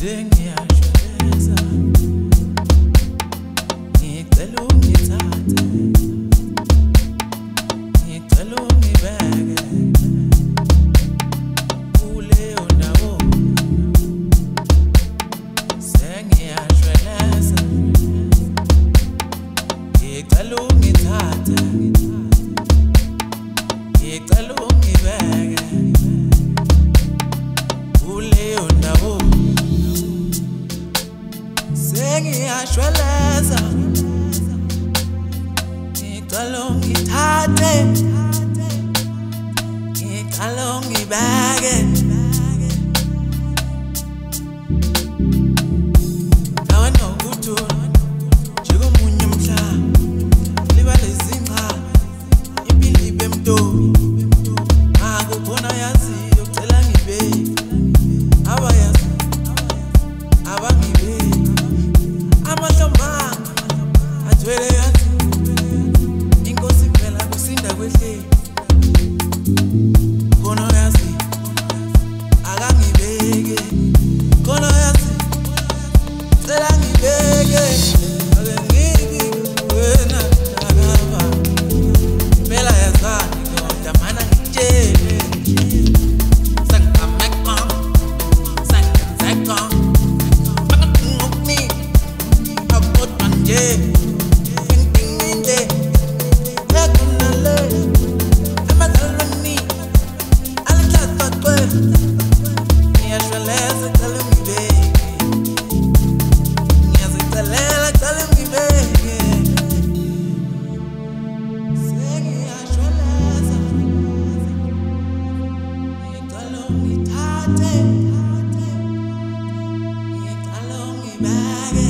Sengiyashweleza ngicela ungithathe ngicela ungibeke kuleyo ndawo Sengiyashweleza ngicela ungithathe ngicela ungibeke kuleyo ndawo Sengiyashweleza ngicela ungithathe ngicela ungibeke nawe nokuthula njengomunye umhlaba liba lezinqa impilo ibe mntombi akukhona yaziyo ucela ngibeke abayazi abangibeki amahlomanga athwele yathi inkosi phela kusinda kwehleli khona yazi akangibeke khona yazi cela ngibeke ake ngibi wena takaba phela yazani kodwa mana ngitshele sangameka sangenzeka Ngiyashweleza cela ungibeke ngiyazixelela cela ungibeke Sengiyashweleza ngicela ungithathe ngicela ungibeke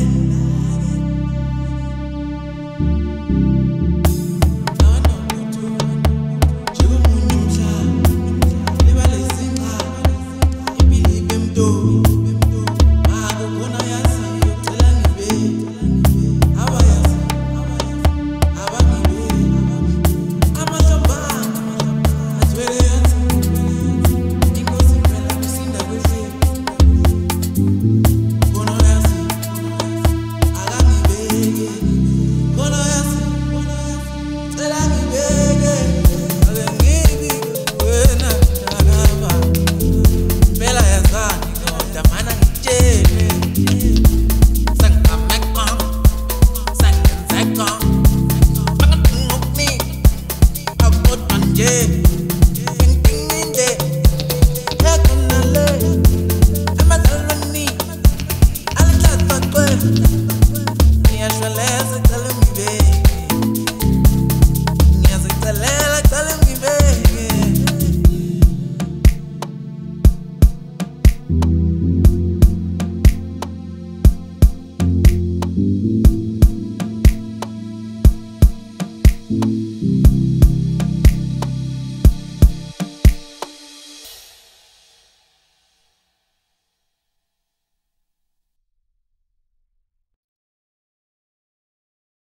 Ngiyashweleza cela ungibeke ngiyazixelela cela ungibeke You